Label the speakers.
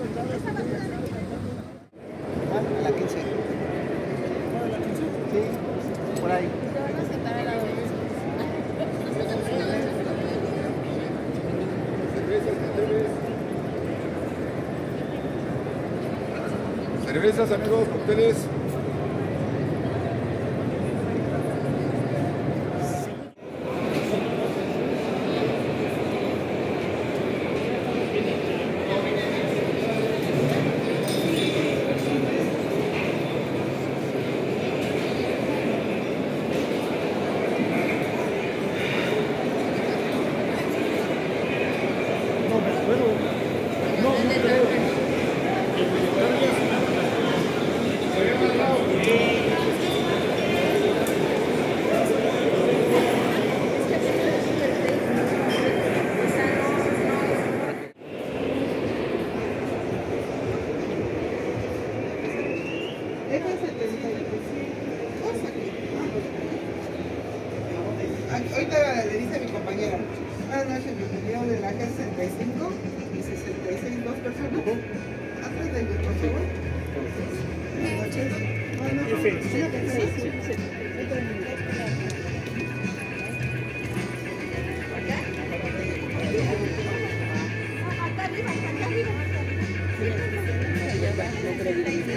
Speaker 1: La 15. Sí, por ahí.
Speaker 2: Se van a sentar al lado de eso.
Speaker 3: Cervezas, amigos, cócteles.
Speaker 4: Ahorita le dice a mi compañera, buenas noches, bienvenido de la G65 y 66, dos personas. Antes de mi por favor. Buenas noches. Acá arriba, acá arriba.